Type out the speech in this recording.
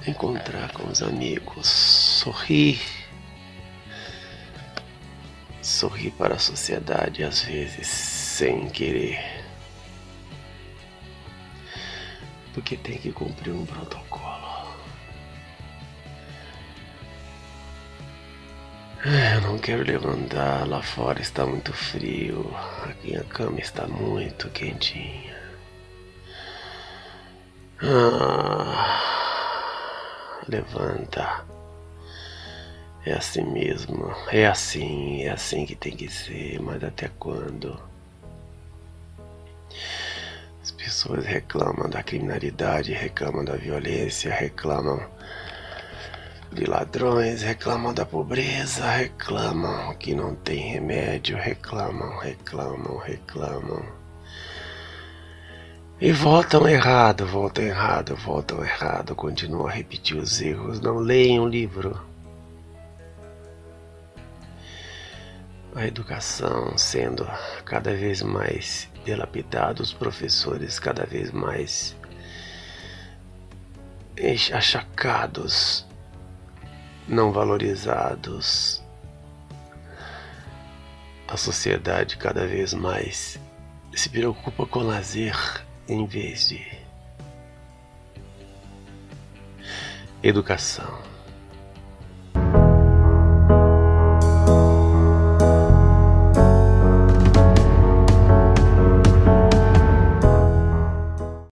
encontrar com os amigos, sorrir. Sorrir para a sociedade, às vezes sem querer, porque tem que cumprir um protocolo. Eu não quero levantar, lá fora está muito frio, aqui a cama está muito quentinha. Levanta. É assim mesmo, é assim que tem que ser, mas até quando? As pessoas reclamam da criminalidade, reclamam da violência, reclamam de ladrões, reclamam da pobreza, reclamam que não tem remédio, reclamam. E voltam errado, continuam a repetir os erros, não leem um livro. A educação sendo cada vez mais dilapidada, os professores cada vez mais achacados, não valorizados, a sociedade cada vez mais se preocupa com lazer em vez de educação.